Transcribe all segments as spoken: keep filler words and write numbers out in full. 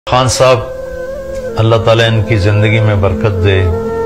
خان صاحب اللہ تعالیٰ ان کی زندگی میں برکت دے،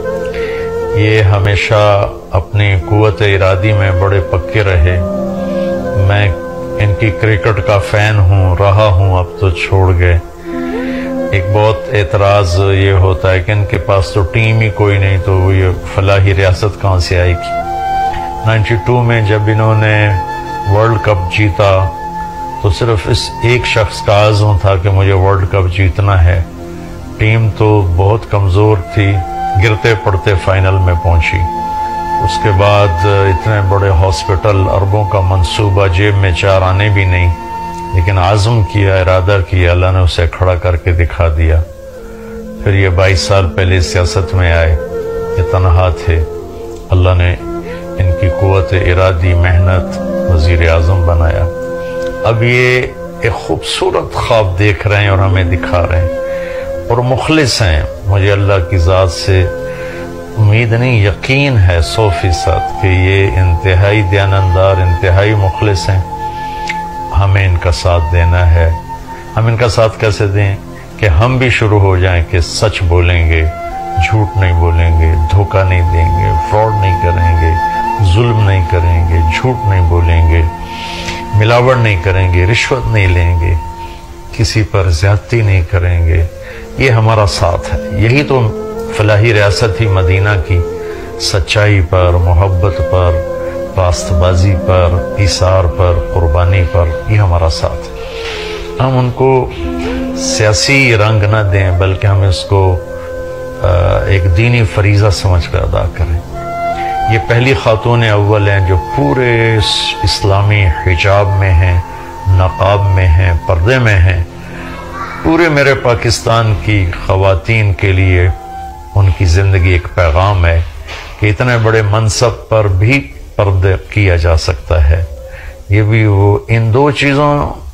یہ ہمیشہ اپنی قوت ارادی میں بڑے پکے رہے۔ میں ان کی کرکٹ کا فین ہوں رہا ہوں، اب تو چھوڑ گئے۔ ایک بہت اعتراض یہ ہوتا ہے کہ ان کے پاس تو ٹیم ہی کوئی نہیں، تو یہ فلاحی ریاست کہاں سے آئے گی۔ نائنٹی ٹو میں جب انہوں نے ورلڈ کپ جیتا تو صرف اس ایک شخص کا عزم تھا کہ مجھے ورلڈ کپ جیتنا ہے۔ ٹیم تو بہت کمزور تھی، گرتے پڑتے فائنل میں پہنچی۔ اس کے بعد اتنے بڑے ہاسپٹل، اربوں کا منصوبہ، جیب میں چار آنے بھی نہیں، لیکن عزم کیا، ارادہ کیا، اللہ نے اسے کھڑا کر کے دکھا دیا۔ پھر یہ بائیس سال پہلے سیاست میں آئے، یہ تنہا تھے، اللہ نے ان کی قوت ارادی، محنت، وزیر اعظم بنایا۔ اب یہ ایک خوبصورت خواب دیکھ رہے ہیں اور ہمیں دکھا رہے ہیں، اور مخلص ہیں۔ مجھے اللہ کی ذات سے امید نہیں، یقین ہے سو فیصد کہ یہ انتہائی دیانتدار، انتہائی مخلص ہیں۔ ہمیں ان کا ساتھ دینا ہے۔ ہم ان کا ساتھ کیسے دیں؟ کہ ہم بھی شروع ہو جائیں کہ سچ بولیں گے، جھوٹ نہیں بولیں گے، دھوکہ نہیں دیں گے، فراڈ نہیں کریں گے، ظلم نہیں کریں گے، جھوٹ نہیں بولیں گے، ملاوٹ نہیں کریں گے، رشوت نہیں لیں گے، کسی پر زیادتی نہیں کریں گے۔ یہ ہمارا ساتھ ہے۔ یہی تو فلاحی ریاست ہی مدینہ کی، سچائی پر، محبت پر، راست بازی پر، ایثار پر، قربانی پر، یہ ہمارا ساتھ ہے۔ ہم ان کو سیاسی رنگ نہ دیں، بلکہ ہم اس کو ایک دینی فریضہ سمجھ کر ادا کریں۔ یہ پہلی خاتون اول ہیں جو پورے اسلامی حجاب میں ہیں، نقاب میں ہیں، پردے میں ہیں۔ پورے میرے پاکستان کی خواتین کے لیے ان کی زندگی ایک پیغام ہے کہ اتنے بڑے منصب پر بھی پردہ کیا جا سکتا ہے۔ یہ بھی وہ ان دو چیزوں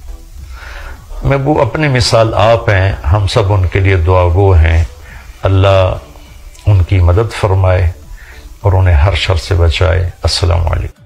میں وہ اپنی مثال آپ ہیں، ہم سب ان کے لیے دعا گو ہیں۔ اللہ ان کی مدد فرمائے اور انہیں ہر شر سے بچائے۔ السلام علیکم۔